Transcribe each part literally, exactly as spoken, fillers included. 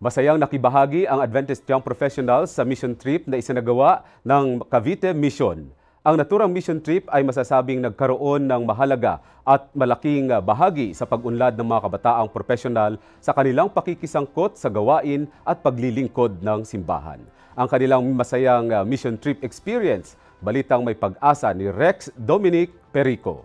Masayang nakibahagi ang Adventist Young Professionals sa mission trip na isinagawa ng Cavite Mission. Ang naturang mission trip ay masasabing nagkaroon ng mahalaga at malaking bahagi sa pag-unlad ng mga kabataang profesional sa kanilang pakikisangkot sa gawain at paglilingkod ng simbahan. Ang kanilang masayang mission trip experience, balitang may pag-asa ni Rex Dominic Perico.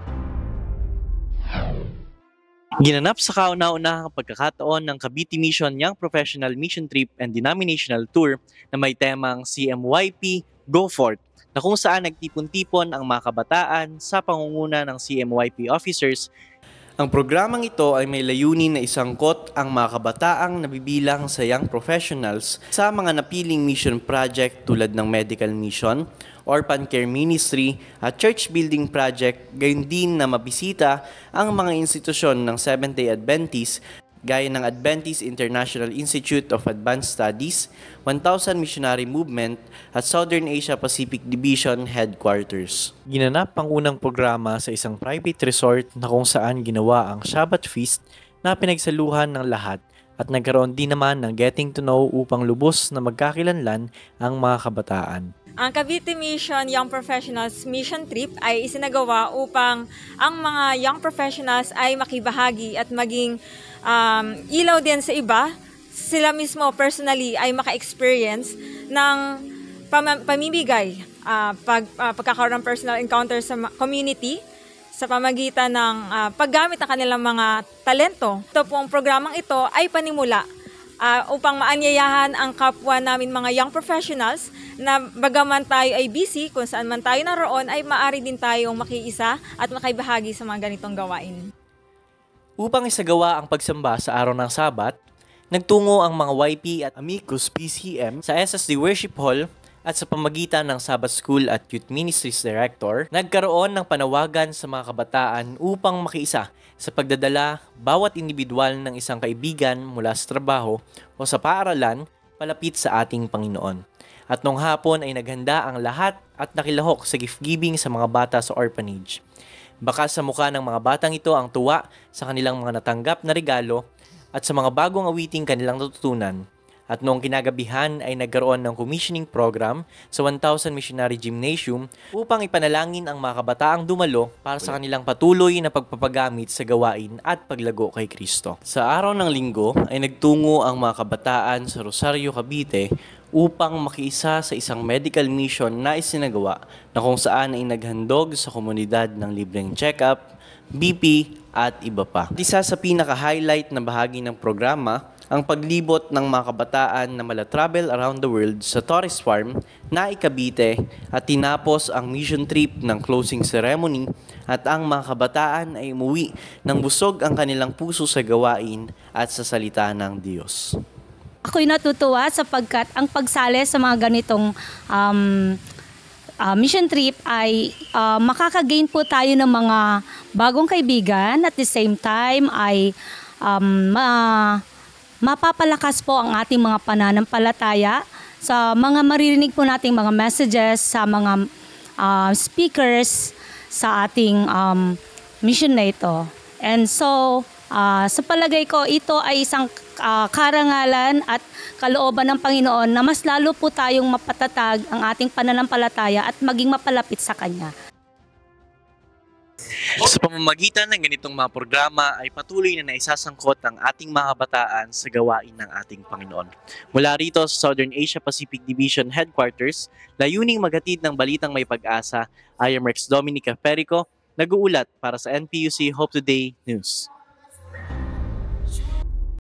Ginanap sa kauna-unahang pagkakataon ng Cavite Mission Young Professional Mission Trip and Denominational Tour na may temang C M Y P Go Forth, na kung saan nagtipon-tipon ang mga kabataan sa pangunguna ng C M Y P officers. Ang programang ito ay may layunin na isangkot ang mga kabataang nabibilang sa young professionals sa mga napiling mission project tulad ng medical mission, orphan care ministry at church building project, gayon din na mabisita ang mga institusyon ng Seventh-day Adventist gaya ng Adventist International Institute of Advanced Studies, one thousand Missionary Movement at Southern Asia Pacific Division Headquarters. Ginanap ang unang programa sa isang private resort na kung saan ginawa ang Shabbat Feast na pinagsaluhan ng lahat at nagkaroon din naman ng getting to know upang lubos na magkakilanlan ang mga kabataan. Ang Cavite Mission Young Professionals Mission Trip ay isinagawa upang ang mga young professionals ay makibahagi at maging um, ilaw din sa iba. Sila mismo personally ay maka-experience ng pam- pamimigay, uh, pag, uh, pagkakaroon ng personal encounter sa community sa pamagitan ng uh, paggamit ng kanilang mga talento. Ito pong programang ito ay panimula Uh, upang maanyayahan ang kapwa namin mga young professionals na bagaman tayo ay busy, kung saan man tayo naroon, ay maaari din tayong makiisa at makibahagi sa mga ganitong gawain. Upang isagawa ang pagsamba sa araw ng Sabat, nagtungo ang mga Y P at Amicus P C M sa S S D Worship Hall at sa pamagitan ng Sabbath School at Youth Ministries Director, nagkaroon ng panawagan sa mga kabataan upang makiisa sa pagdadala bawat individual ng isang kaibigan mula sa trabaho o sa paaralan palapit sa ating Panginoon. At nung hapon ay naghanda ang lahat at nakilahok sa gift-giving sa mga bata sa orphanage. Baka sa mukha ng mga batang ito ang tuwa sa kanilang mga natanggap na regalo at sa mga bagong awiting kanilang natutunan. At noong kinagabihan ay nagkaroon ng commissioning program sa one thousand Missionary Gymnasium upang ipanalangin ang mga kabataang dumalo para sa kanilang patuloy na pagpapagamit sa gawain at paglago kay Kristo. Sa araw ng linggo ay nagtungo ang mga kabataan sa Rosario, Cavite upang makiisa sa isang medical mission na isinagawa na kung saan ay naghandog sa komunidad ng libreng check-up, B P at iba pa. Isa sa pinaka-highlight na bahagi ng programa ang paglibot ng mga kabataan na mala-travel around the world sa Torres Farm na Cavite at tinapos ang mission trip ng closing ceremony at ang mga kabataan ay umuwi ng busog ang kanilang puso sa gawain at sa salita ng Diyos. Ako'y natutuwa sapagkat ang pagsali sa mga ganitong um, uh, mission trip ay uh, makakagain po tayo ng mga bagong kaibigan at the same time ay um, ma- mapapalakas po ang ating mga pananampalataya sa mga maririnig po nating mga messages sa mga uh, speakers sa ating um, mission na ito. And so, uh, sa palagay ko, ito ay isang uh, karangalan at kalooban ng Panginoon na mas lalo po tayong mapatatag ang ating pananampalataya at maging mapalapit sa Kanya. Sa pamamagitan ng ganitong mga programa ay patuloy na naisasangkot ang ating mga kabataan sa gawain ng ating Panginoon. Mula rito sa Southern Asia Pacific Division Headquarters, layuning maghatid ng balitang may pag-asa, I am Rex Dominic Perico, nag-uulat para sa N P U C Hope Today News.